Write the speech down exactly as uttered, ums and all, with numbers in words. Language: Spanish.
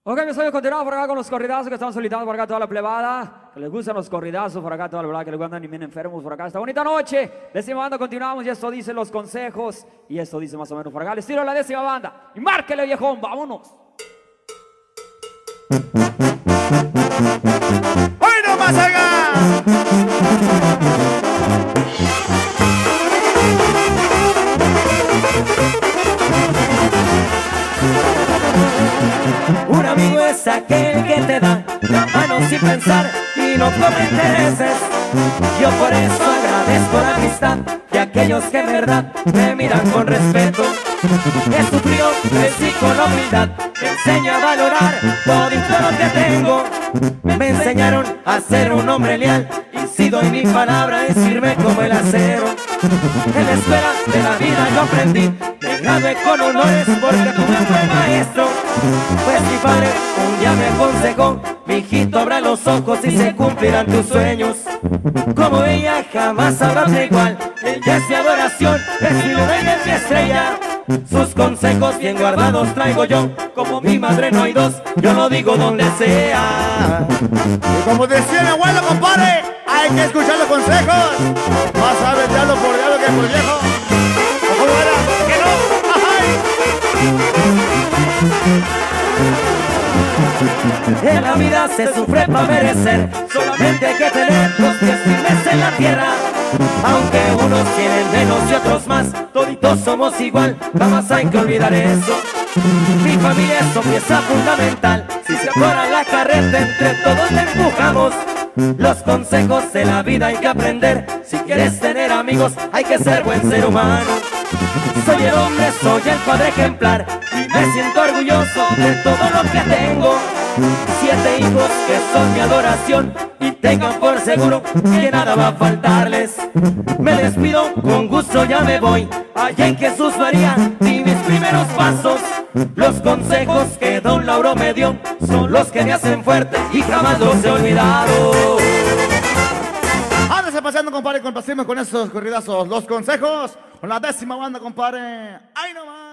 Ok, me estoy continuando por acá con los corridazos que estamos solicitando por acá toda la plebada. Que les gustan los corridazos por acá toda la plebada, que les andan ni bien enfermos por acá. Esta bonita noche. Décima banda, continuamos y esto dice los consejos. Y esto dice más o menos por acá. Les tiro la décima banda. Y márquele, viejón, vámonos. ¡Hoy no más acá! Un amigo es aquel que te da la mano sin pensar y no come intereses. Yo por eso agradezco la amistad de aquellos que en verdad me miran con respeto. He sufrido, crecí con la humildad, me enseña a valorar todo lo que tengo. Me enseñaron a ser un hombre leal y si doy mi palabra es firme como el acero. En la escuela de la vida yo aprendí, me gradué con honores porque tuve un buen maestro. Pues mi padre un día me aconsejó: mijito, abra los ojos y se cumplirán tus sueños. Como ella jamás habrá otra igual, ella es mi adoración, es mi luna y es mi estrella. Sus consejos bien guardados traigo yo, como mi madre no hay dos, yo lo digo donde sea. Y como decía mi abuelo, compadre, hay que escuchar los consejos. Más sabe diablo por diablo que por viejo. ¿O cómo era? ¿Que no? ¡Ay! En la vida se sufre para merecer, solamente hay que tener los pies firmes en la tierra. Aunque unos tienen menos y otros más, toditos somos igual, jamás hay que olvidar eso. Mi familia es una pieza fundamental, si se fuera la carreta entre todos le empujamos. Los consejos de la vida hay que aprender, si quieres tener amigos hay que ser buen ser humano. Soy el hombre, soy el padre ejemplar y me siento orgulloso de todo lo que tengo. Siete hijos que son mi adoración y tengan por seguro que nada va a faltarles. Me despido, con gusto ya me voy, allá en Jesús María di mis primeros pasos. Los consejos que don Lauro me dio son los que me hacen fuerte y jamás los he olvidado. Ándese paseando, compadre, complacimos con estos corridazos. Los consejos con la décima banda, compadre. ¡Ay, no más!